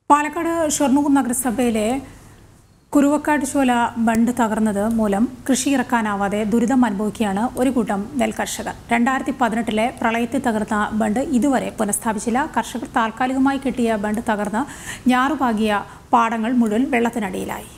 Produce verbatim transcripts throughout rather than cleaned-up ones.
പാലക്കാട് ഷൊർണൂർ നഗരസഭയിലെ കുറുവക്കാട് ചോല ബണ്ട് തകർന്നത് മൂലം കൃഷി ഇറക്കാനാവാതെ ദുരിതം അനുഭവിക്കുകയാണ് ഒരു കൂട്ടം നെൽ കർഷകർ. രണ്ടായിരത്തി പതിനെട്ടിലെ പ്രളയത്തിൽ തകർന്ന ബണ്ട് ഇതുവരെ പുനഃസ്ഥാപിച്ചില്ല. കർഷകർ താൽക്കാലികമായി കിട്ടിയ ബണ്ട് തകർന്ന് ഞാറുപാകിയ പാടങ്ങൾ മുഴുവൻ വെള്ളത്തിനടിയിലായി.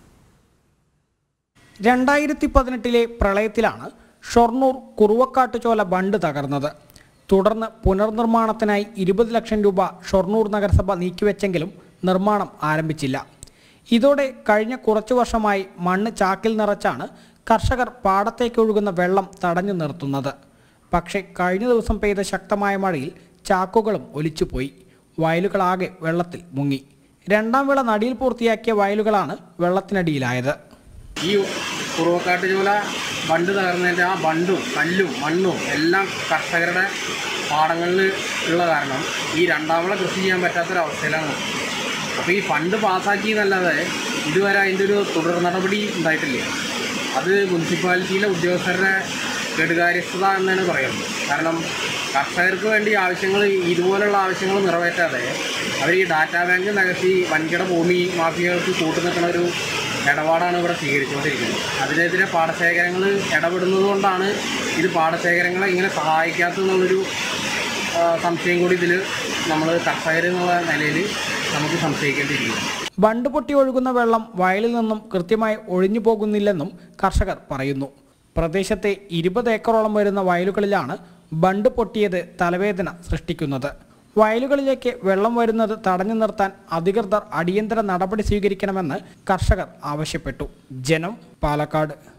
രണ്ടായിരത്തി പതിനെട്ടിലെ പ്രളയത്തിലാണ് ഷൊർണൂർ കുറുവക്കാട്ട് ചോല ബണ്ട് തകർന്നത്. തുടർന്ന് പുനർനിർമ്മാണത്തിനായി ഇരുപത് ലക്ഷം രൂപ ഷൊർണൂർ നഗരസഭ നീക്കിവെച്ചെങ്കിലും നിർമ്മാണം ആരംഭിച്ചില്ല. ഇതോടെ കഴിഞ്ഞ കുറച്ചു വർഷമായി മണ്ണ് ചാക്കിൽ നിറച്ചാണ് കർഷകർ പാടത്തേക്ക് ഒഴുകുന്ന വെള്ളം തടഞ്ഞു നിർത്തുന്നത്. പക്ഷേ കഴിഞ്ഞ ദിവസം പെയ്ത ശക്തമായ മഴയിൽ ചാക്കുകളും ഒലിച്ചുപോയി. വയലുകളാകെ വെള്ളത്തിൽ മുങ്ങി. രണ്ടാം വിള നടിയിൽ പൂർത്തിയാക്കിയ വയലുകളാണ് വെള്ളത്തിനടിയിലായത്. ഈ കുറുവക്കാട്ട് ചോല ബണ്ട് തകർന്നതിൻ്റെ ആ ബണ്ടും കല്ലും മണ്ണും എല്ലാം കർഷകരുടെ പാടങ്ങളിൽ ഉള്ള കാരണം ഈ രണ്ടാം വിള കൃഷി ചെയ്യാൻ പറ്റാത്തൊരവസ്ഥയിലാണ്. അപ്പോൾ ഈ ഫണ്ട് പാസ്സാക്കിയെന്നല്ലാതെ ഇതുവരെ അതിൻ്റെ ഒരു തുടർ നടപടി ഉണ്ടായിട്ടില്ല. അത് മുനിസിപ്പാലിറ്റിയിലെ ഉദ്യോഗസ്ഥരുടെ കെടുകാര്യസ്ഥത എന്നാണ് പറയുന്നത്. കാരണം കർഷകർക്ക് വേണ്ടി ആവശ്യങ്ങൾ ഇതുപോലുള്ള ആവശ്യങ്ങൾ നിറവേറ്റാതെ അവർ ഈ ഡാറ്റാ ബാങ്ക് നികത്തി വൻകിട ഭൂമി മാഫിയകൾക്ക് കൂട്ടുനിൽക്കുന്ന ഒരു ഇടപാടാണ് ഇവിടെ സ്വീകരിച്ചുകൊണ്ടിരിക്കുന്നത്. അതിനെതിരെ പാടശേഖരങ്ങൾ ഇടപെടുന്നത് കൊണ്ടാണ് ഇത് പാടശേഖരങ്ങളെ ഇങ്ങനെ സഹായിക്കാത്തതെന്നുള്ളൊരു സംശയം കൂടി ഇതിൽ നമ്മൾ കർഷകരെന്നുള്ള നിലയിൽ നമുക്ക് സംശയിക്കേണ്ടിയിരിക്കുന്നു. ബണ്ട് പൊട്ടി ഒഴുകുന്ന വെള്ളം വയലിൽ നിന്നും കൃത്യമായി ഒഴിഞ്ഞു പോകുന്നില്ലെന്നും കർഷകർ പറയുന്നു. പ്രദേശത്തെ ഇരുപത് ഏക്കറോളം വരുന്ന വയലുകളിലാണ് ബണ്ട് പൊട്ടിയത് തലവേദന സൃഷ്ടിക്കുന്നത്. വയലുകളിലേക്ക് വെള്ളം വരുന്നത് തടഞ്ഞു നിർത്താൻ അധികൃതർ അടിയന്തര നടപടി സ്വീകരിക്കണമെന്ന് കർഷകർ ആവശ്യപ്പെട്ടു. ജനം, പാലക്കാട്.